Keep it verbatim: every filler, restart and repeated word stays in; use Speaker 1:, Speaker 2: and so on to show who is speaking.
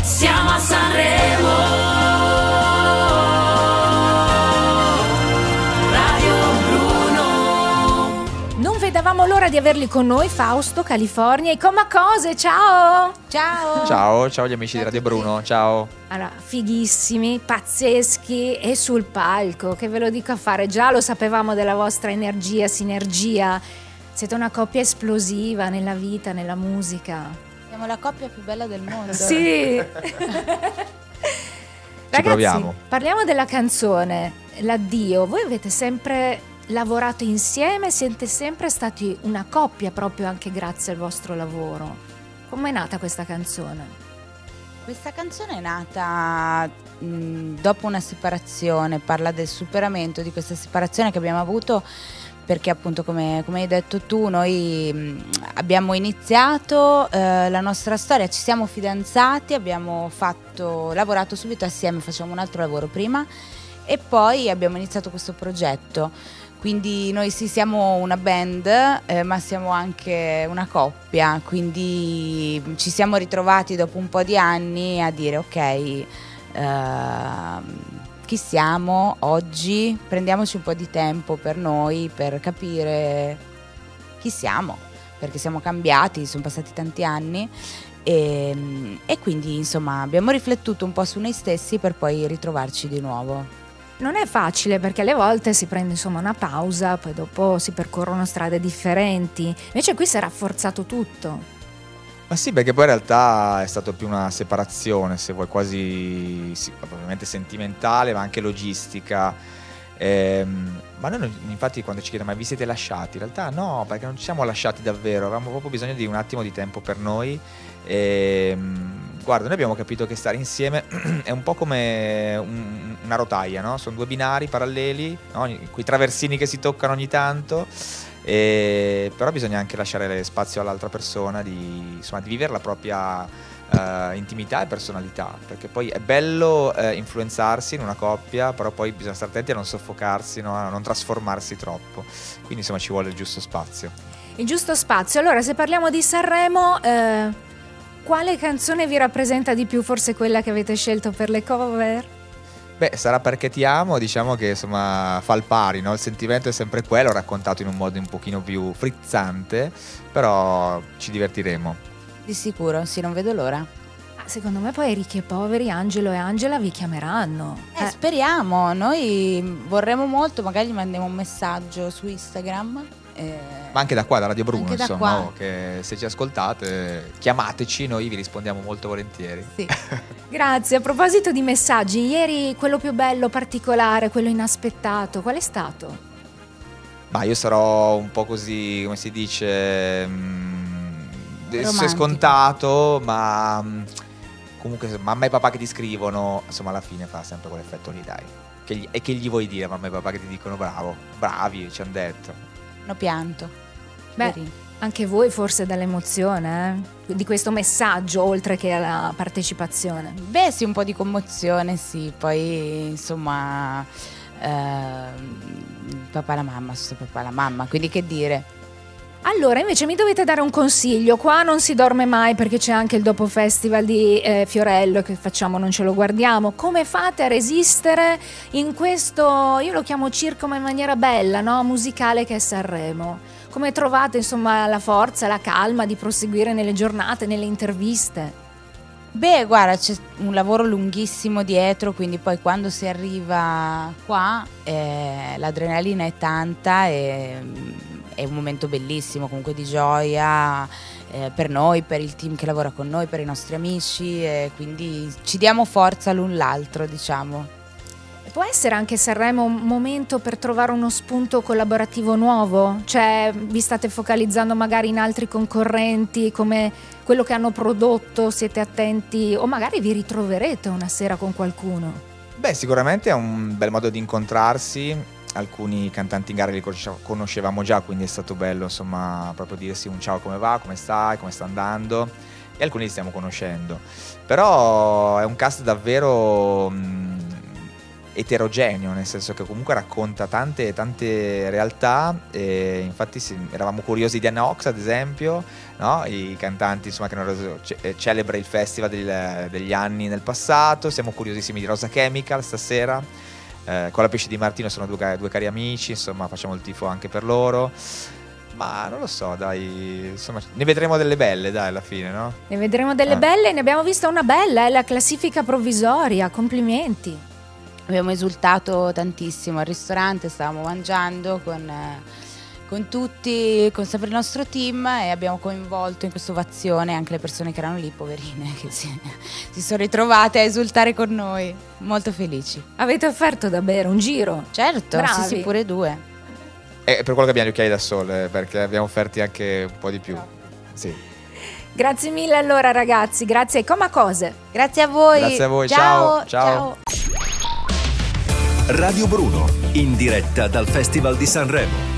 Speaker 1: siamo a Sanremo. Radio Bruno.
Speaker 2: Non vedevamo l'ora di averli con noi, Fausto, California e Comacose, ciao!
Speaker 3: Ciao!
Speaker 4: Ciao, ciao gli amici di Radio Bruno, ciao!
Speaker 2: Allora, fighissimi, pazzeschi e sul palco, che ve lo dico a fare, già lo sapevamo della vostra energia, sinergia, siete una coppia esplosiva nella vita, nella musica.
Speaker 3: Siamo la coppia più bella del mondo.
Speaker 2: Sì! Ragazzi,
Speaker 4: proviamo.
Speaker 2: parliamo della canzone, l'addio. Voi avete sempre lavorato insieme, siete sempre stati una coppia proprio anche grazie al vostro lavoro. Com'è nata questa canzone?
Speaker 3: Questa canzone è nata mh, dopo una separazione, parla del superamento di questa separazione che abbiamo avuto, perché appunto come, come hai detto tu, noi mh, abbiamo iniziato eh, la nostra storia, ci siamo fidanzati, abbiamo fatto, lavorato subito assieme, facciamo un altro lavoro prima e poi abbiamo iniziato questo progetto. Quindi noi sì siamo una band, eh, ma siamo anche una coppia, quindi ci siamo ritrovati dopo un po' di anni a dire ok, eh, chi siamo oggi, prendiamoci un po' di tempo per noi, per capire chi siamo, perché siamo cambiati, sono passati tanti anni e, e quindi insomma abbiamo riflettuto un po' su noi stessi per poi ritrovarci di nuovo.
Speaker 2: Non è facile perché alle volte si prende insomma una pausa, poi dopo si percorrono strade differenti. Invece qui si è rafforzato tutto.
Speaker 4: Ma sì, perché poi in realtà è stata più una separazione, se vuoi, quasi sì, ovviamente sentimentale, ma anche logistica. Ehm, ma noi non- infatti quando ci chiedono ma vi siete lasciati? In realtà no, perché non ci siamo lasciati davvero, avevamo proprio bisogno di un attimo di tempo per noi. Ehm, guarda, noi abbiamo capito che stare insieme è un po' come un- una rotaia, no? Sono due binari paralleli, no? Quei traversini che si toccano ogni tanto. E però bisogna anche lasciare spazio all'altra persona di, insomma, di vivere la propria eh, intimità e personalità, perché poi è bello eh, influenzarsi in una coppia, però poi bisogna stare attenti a non soffocarsi, no? A non trasformarsi troppo, quindi insomma ci vuole il giusto spazio.
Speaker 2: Il giusto spazio. Allora, se parliamo di Sanremo, eh, quale canzone vi rappresenta di più? Forse quella che avete scelto per le cover?
Speaker 4: Beh, sarà perché ti amo, diciamo che insomma fa il pari, no? Il sentimento è sempre quello, raccontato in un modo un pochino più frizzante, però ci divertiremo.
Speaker 3: Di sicuro, sì, non vedo l'ora.
Speaker 2: Ah, secondo me poi Ricchi e Poveri, Angelo e Angela vi chiameranno.
Speaker 3: Eh,
Speaker 2: Eh,
Speaker 3: speriamo, noi vorremmo molto, magari gli mandiamo un messaggio su Instagram. eh,
Speaker 4: Ma anche da qua, da Radio Bruno,
Speaker 3: Anche da
Speaker 4: insomma,
Speaker 3: qua.
Speaker 4: oh, che se ci ascoltate chiamateci, noi vi rispondiamo molto volentieri.
Speaker 3: Sì.
Speaker 2: Grazie. A proposito di messaggi, ieri quello più bello, particolare, quello inaspettato, qual è stato?
Speaker 4: Ma io sarò un po' così, come si dice, mm, adesso è
Speaker 3: Romantico.
Speaker 4: scontato, ma mm, comunque mamma e papà che ti scrivono, insomma alla fine fa sempre quell'effetto lì, dai. Che gli- e che gli vuoi dire a mamma e papà che ti dicono bravo, bravi, ci hanno detto.
Speaker 3: Hanno pianto.
Speaker 2: Beh,
Speaker 3: Veri.
Speaker 2: anche voi forse dall'emozione, eh? Di questo messaggio, oltre che alla partecipazione.
Speaker 3: Beh, sì, un po' di commozione, sì. Poi, insomma, ehm, papà e la mamma, sono sempre papà e la mamma, quindi che dire.
Speaker 2: Allora, invece mi dovete dare un consiglio. Qua non si dorme mai perché c'è anche il dopo festival di eh, Fiorello che facciamo, non ce lo guardiamo. Come fate a resistere in questo, io lo chiamo circo ma in maniera bella, no? Musicale che è Sanremo? Come trovate insomma la forza, la calma di proseguire nelle giornate, nelle interviste?
Speaker 3: Beh, guarda, c'è un lavoro lunghissimo dietro, quindi poi quando si arriva qua eh, l'adrenalina è tanta e mm, è un momento bellissimo, comunque di gioia eh, per noi, per il team che lavora con noi, per i nostri amici e quindi ci diamo forza l'un l'altro, diciamo.
Speaker 2: Può essere anche Sanremo un momento per trovare uno spunto collaborativo nuovo? Cioè, vi state focalizzando magari in altri concorrenti come quello che hanno prodotto, siete attenti o magari vi ritroverete una sera con qualcuno?
Speaker 4: Beh, sicuramente è un bel modo di incontrarsi. Alcuni cantanti in gara li conoscevamo già, quindi è stato bello insomma proprio dirsi un ciao, come va, come stai, come sta andando, e alcuni li stiamo conoscendo. Però è un cast davvero mh, eterogeneo, nel senso che comunque racconta tante, tante realtà, e infatti sì, eravamo curiosi di Anna Ox ad esempio, no? I cantanti insomma che hanno reso ce- celebre il festival del- degli anni nel passato. Siamo curiosissimi di Rosa Chemical stasera, eh, con la Pesce di Martino, sono due, ca- due cari amici, insomma facciamo il tifo anche per loro. Ma non lo so, dai, insomma, ne vedremo delle belle, dai, alla fine, no?
Speaker 2: Ne vedremo delle
Speaker 4: Eh.
Speaker 2: belle, ne abbiamo vista una bella, è la classifica provvisoria, complimenti.
Speaker 3: Abbiamo esultato tantissimo al ristorante, stavamo mangiando con, eh, con tutti, con sempre il nostro team, e abbiamo coinvolto in questa ovazione anche le persone che erano lì, poverine, che si, si sono ritrovate a esultare con noi, molto felici.
Speaker 2: Avete offerto da bere un giro?
Speaker 3: Certo,
Speaker 2: Bravi.
Speaker 3: sì, sì, pure due.
Speaker 4: È per quello che abbiamo gli occhiali da sole, perché abbiamo offerti anche un po' di più. Sì.
Speaker 2: Grazie mille allora ragazzi, grazie ai Comacose.
Speaker 3: Grazie a voi.
Speaker 4: Grazie a voi,
Speaker 3: ciao.
Speaker 4: ciao, ciao.
Speaker 5: Radio Bruno, in diretta dal Festival di Sanremo.